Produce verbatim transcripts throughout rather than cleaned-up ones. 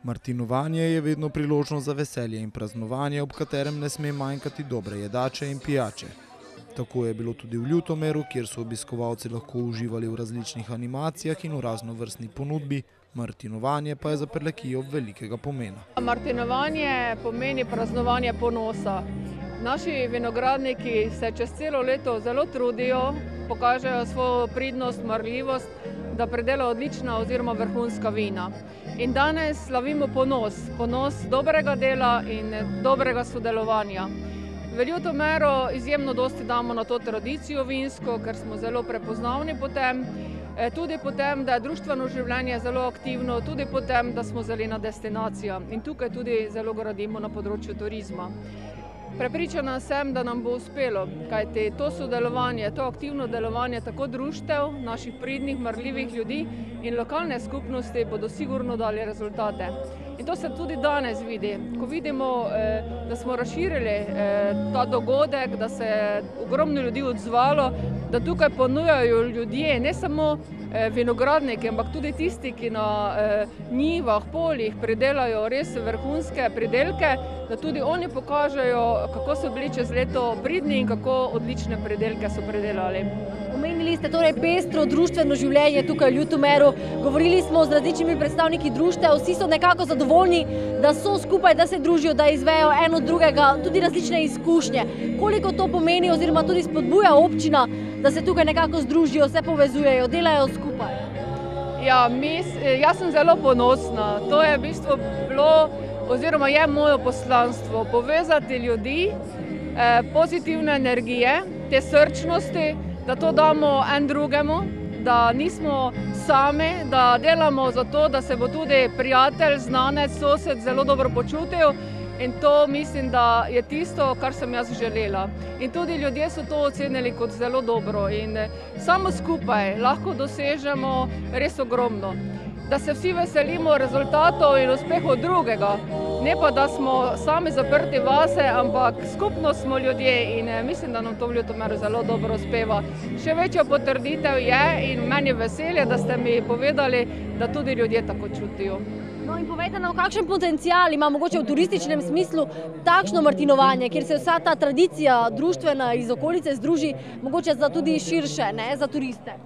Martinovanje je vedno priložnost za veselje in praznovanje, ob katerem ne sme manjkati dobre jedače in pijače. Tako je bilo tudi v Ljutomeru, kjer so obiskovalci lahko uživali v različnih animacijah in v raznovrstni ponudbi. Martinovanje pa je za Prlekijo velikega pomena. Martinovanje pomeni praznovanje ponosa. Naši vinogradniki se čez celo leto zelo trudijo, pokažejo svojo pridnost, marljivost, da pridelajo odlična oziroma vrhunska vina. In danes slavimo ponos, ponos dobrega dela in dobrega sodelovanja. V Ljutomeru izjemno dosti damo na to tradicijo vinsko, ker smo zelo prepoznavni po tem, tudi po tem, da je društveno življenje zelo aktivno, tudi po tem, da smo zelena destinacija in tukaj tudi zelo gradimo na področju turizma. Prepričana sem, da nam bo uspelo, kajti to sodelovanje, to aktivno delovanje tako društev, naših pridnih, marljivih ljudi in lokalne skupnosti bodo sigurno dali rezultate. In to se tudi danes vidi, ko vidimo, da smo razširili ta dogodek, da se je ogromno ljudi odzvalo, da tukaj ponujajo ljudje, ne samo vinogradniki, ampak tudi tisti, ki na njivah, poljih pridelajo res vrhunske pridelke, da tudi oni pokažejo, kako so bili čez leto pridni in kako odlične pridelke so pridelali. Omenili ste torej pestro društveno življenje tukaj v Ljutomeru, govorili smo z različnimi predstavniki društev, vsi so nekako zadovoljni, da so skupaj, da se družijo, da izvejo eno od drugega, tudi različne izkušnje. Koliko to pomeni oziroma tudi spodbuja občina, da se tukaj nekako združijo, se povezujejo, delajo skupaj? Ja, mi, jaz sem zelo ponosna. To je v bistvu bilo oziroma je moje poslanstvo, povezati ljudi, pozitivne energije, te srčnosti, da to damo en drugemu, da nismo sami, da delamo za to, da se bo tudi prijatelj, znanec, sosed zelo dobro počutil in to mislim, da je tisto, kar sem jaz želela. In tudi ljudje so to ocenili kot zelo dobro in samo skupaj lahko dosežemo res ogromno. Da se vsi veselimo rezultatov in uspehov drugega, ne pa da smo sami zaprti vase, ampak skupno smo ljudje in mislim, da nam to v Ljutomeru zelo dobro uspeva. Še večja potrditev je in meni veselje, da ste mi povedali, da tudi ljudje tako čutijo. No in povejte nam, kakšen potencial ima mogoče v turističnem smislu takšno martinovanje, kjer se vsa ta tradicija društvena iz okolice združi, mogoče za tudi širše, ne, za turiste?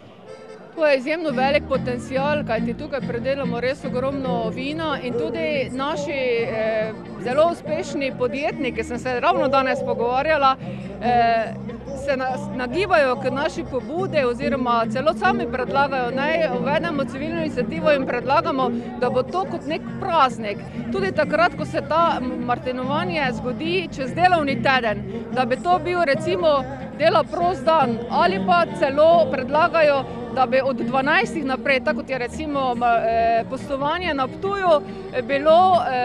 To je izjemno velik potencial, kajti tukaj predelamo res ogromno vina in tudi naši eh, zelo uspešni podjetniki, sem se ravno danes pogovarjala, eh, se nagibajo k naši pobude oziroma celo sami predlagajo, naj uvedemo civilno inicijativo in predlagamo, da bo to kot nek praznik. Tudi takrat, ko se ta martinovanje zgodi čez delovni teden, da bi to bil recimo dela prost dan ali pa celo predlagajo, da bi od dvanajstih naprej, tako kot je recimo poslovanje na Ptuju, bilo,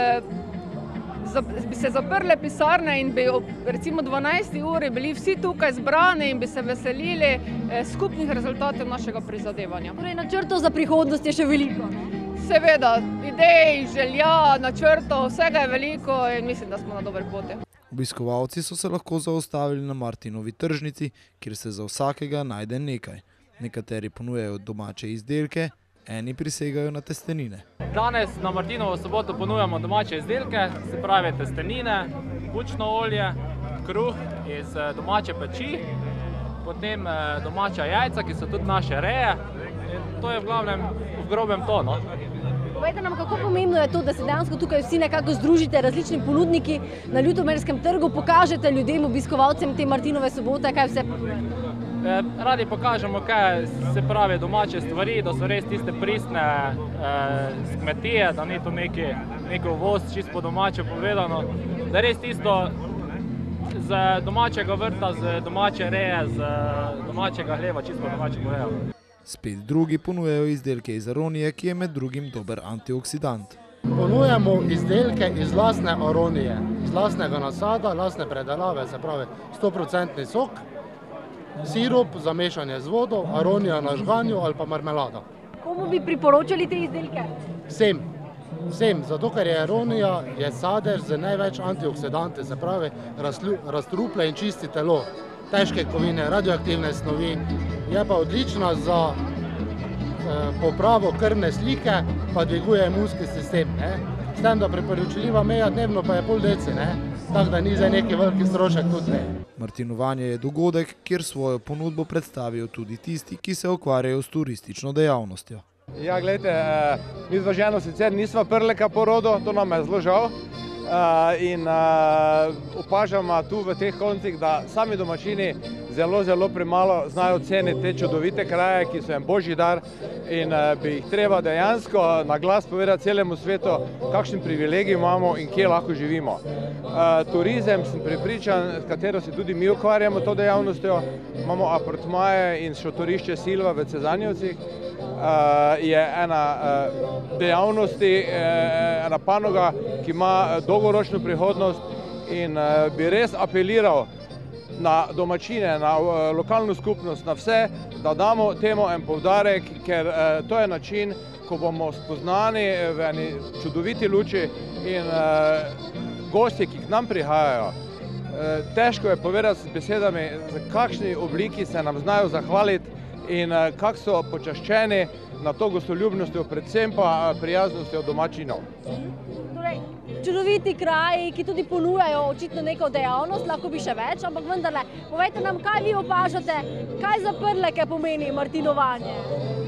bi se zaprle pisarne in bi recimo dvanajsti uri bili vsi tukaj zbrani in bi se veselili skupnih rezultatov našega prizadevanja. Torej, načrtov za prihodnost je še veliko? Seveda, idej, želja, načrtov, vsega je veliko in mislim, da smo na dobri poti. Obiskovalci so se lahko zaustavili na Martinovi tržnici, kjer se za vsakega najde nekaj. Nekateri ponujajo domače izdelke, eni prisegajo na testenine. Danes na Martinovo soboto ponujamo domače izdelke, se pravi testenine, bučno olje, kruh iz domače peči, potem domača jajca, ki so tudi naše reje. In to je v glavnem v grobem to, no. Povejte nam, kako pomembno je to, da se dejansko tukaj vsi nekako združite, različni ponudniki na Ljutomerskem trgu, pokažete ljudem, obiskovalcem te Martinove sobote, kaj vse ponujete? Radi pokažemo, kaj se pravi domače stvari, da so res tiste pristne z kmetije, da ni to neki uvoz, čisto po domače povedano, da res tisto z domačega vrta, z domače reje, z domačega hleva, čisto po domače povedano. Spet drugi ponujajo izdelke iz aronije, ki je med drugim dober antioksidant. Ponujamo izdelke iz lastne aronije, iz lastnega nasada, lastne predelave, se pravi sto procentni sok, sirup za mešanje z vodo, aronija na žganju ali pa marmelada. Komu bi priporočali te izdelke? Vsem. Vsem, zato ker je aronija je sadež z največ antioksidanti, se pravi razstruple in čisti telo, težke kovine, radioaktivne snovi, je pa odlična za popravo krvne slike, pa dviguje imunski sistem. Ne. S tem, da priporočljiva meja dnevno pa je pol deci, ne. Tako da ni za neki veliki strošek tudi ne. Martinovanje je dogodek, kjer svojo ponudbo predstavijo tudi tisti, ki se ukvarjajo s turistično dejavnostjo. Ja, gledajte, mi z ženo sicer nisva prleka po rodu, to nam je zelo žal. In opažamo tu v teh koncih, da sami domačini zelo, zelo premalo znajo ceniti te čudovite kraje, ki so jim božji dar in bi jih treba dejansko na glas povedati celemu svetu, kakšen privilegij imamo in kje lahko živimo. Turizem, sem prepričan, s katero se tudi mi ukvarjamo to dejavnostjo, imamo apartmaje in šotorišče Silva v Cezanjevcih, je ena dejavnosti, ena panoga, ki ima dolgoročno prihodnost in bi res apeliral na domačine, na lokalno skupnost, na vse, da damo temu en poudarek, ker to je način, ko bomo spoznani v eni čudoviti luči in gostje, ki k nam prihajajo. Težko je povedati s besedami, v kakšni obliki se nam znajo zahvaliti in kako so počaščeni na to gostoljubnostjo, predvsem pa prijaznostjo domačinov. Torej, čudoviti kraji, ki tudi ponujajo očitno neko dejavnost, lahko bi še več, ampak vendarle, povejte nam, kaj vi opažate, kaj za prleke pomeni martinovanje?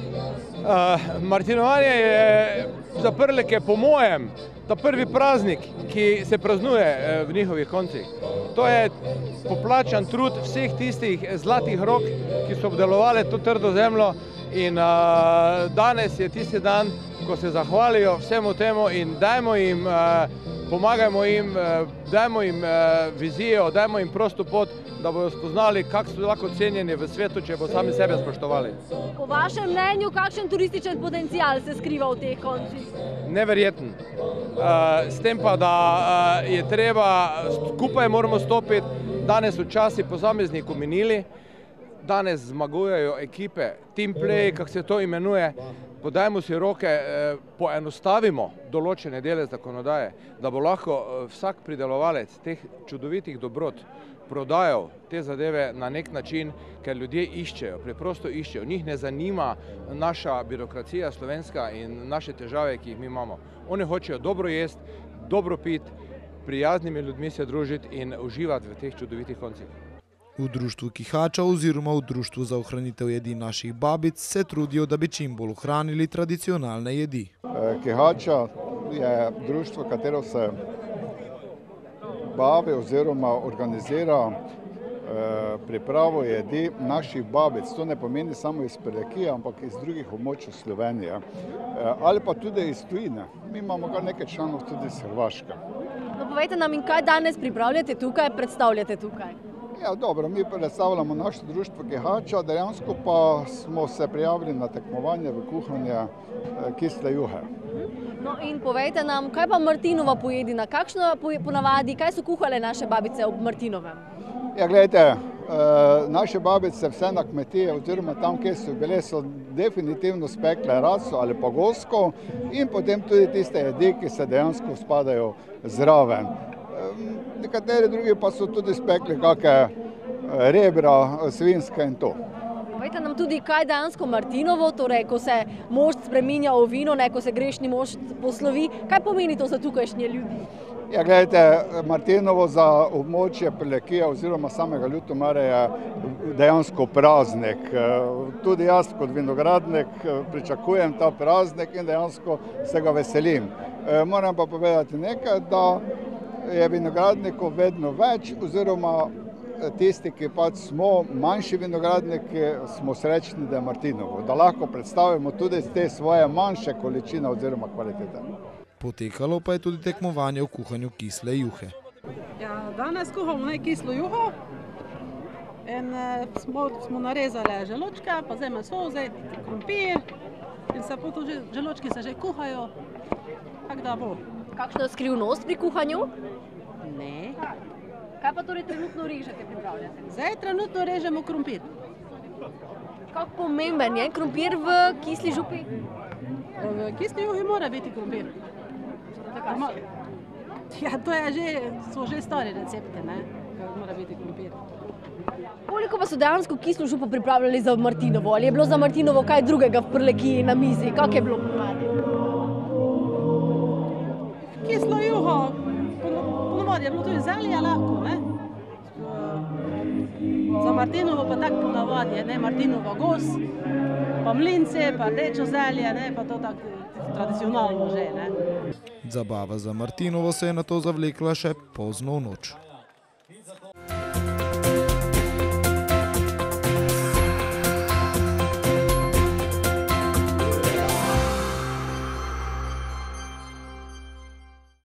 Uh, martinovanje je za prleke po mojem ta prvi praznik, ki se praznuje v njihovih koncih. To je poplačan trud vseh tistih zlatih rok, ki so obdelovali to trdo zemljo in uh, danes je tisti dan, ko se zahvalijo vsemu temu in dajmo jim, uh, pomagajmo jim, uh, dajmo jim uh, vizijo, dajmo jim prosto pot, da bodo spoznali, kako so lahko cenjeni v svetu, če bo sami sebe spoštovali. Po vašem mnenju, kakšen turističen potencial se skriva v teh koncih? Neverjeten. Uh, s tem pa, da uh, je treba, skupaj moramo stopiti, danes so časi posameznikov minili, danes zmagujejo ekipe, team play, kako se to imenuje, podajmo si roke, poenostavimo določene dele zakonodaje, da bo lahko vsak pridelovalec teh čudovitih dobrot prodajal te zadeve na nek način, ker ljudje iščejo, preprosto iščejo. Njih ne zanima naša birokracija slovenska in naše težave, ki jih mi imamo. Oni hočejo dobro jesti, dobro piti, prijaznimi ljudmi se družiti in uživati v teh čudovitih koncih. V društvu Kihača oziroma v društvu za ohranitev jedi naših babic se trudijo, da bi čim bolj ohranili tradicionalne jedi. Kihača je društvo, katero se bavi oziroma organizira pripravo jedi naših babic. To ne pomeni samo iz Prlekije, ampak iz drugih območij Slovenije. Ali pa tudi iz tujine. Mi imamo kar nekaj članov tudi iz Hrvaške. No, povejte nam, in kaj danes pripravljate tukaj, predstavljate tukaj? Ja, dobro, mi predstavljamo naše društvo Kihača, dejansko pa smo se prijavili na tekmovanje v kuhanje kisle juhe. No in povejte nam, kaj pa Martinova pojedina, kakšno ponavadi, kaj so kuhale naše babice ob Martinovem? Ja, gledajte, naše babice vse na kmetije oziroma tam, kjer so bile, so definitivno spekle raso ali pa gosko in potem tudi tiste jedi, ki se dejansko spadajo zraven. Nekateri drugi pa so tudi spekli kakšne rebra, svinjske in to. Povejte nam tudi, kaj dejansko Martinovo, torej ko se mošt spreminja v vino, ne ko se grešni mošt poslovi, kaj pomeni to za tukajšnje ljudi? Ja, gledajte, Martinovo za območje Prlekije oziroma samega Ljutomera je dejansko praznik. Tudi jaz kot vinogradnik pričakujem ta praznik in dejansko se ga veselim. Moram pa povedati nekaj, da je vinogradnikov vedno več oziroma tisti, ki pač smo manjši vinogradniki, smo srečni, da je Martinovo, da lahko predstavimo tudi te svoje manjše količine oziroma kvalitete. Potekalo pa je tudi tekmovanje v kuhanju kisle juhe. Ja, danes kuhamo kislo juho in smo, smo narezali želočke, pa zdaj meso, zdaj krompir in se potom želočki se že kuhajo, tako da bo. Kakšna je skrivnost pri kuhanju? Ne. Kaj pa torej trenutno režete, pripravljate? Zdaj trenutno režemo krompir. Kako pomemben je krompir v kisli župi? V kisli juhi mora biti krompir. Ja, to je že, so že stari recepte, ne? Mora biti krompir. Koliko pa so dejansko kislo župo pripravljali za Martinovo? Ali je bilo za Martinovo kaj drugega v Prlekiji na mizi? Kako je bilo pomladi? Kislo juho, ponovadi je bilo tudi zelje lahko, ne? Za Martinovo pa tako ponavadi, ne, Martinovo gos, pa mlince, pa rdečo zelje, ne, pa to tako tradicionalno že, ne. Zabava za Martinovo se je nato zavlekla še pozno v noč.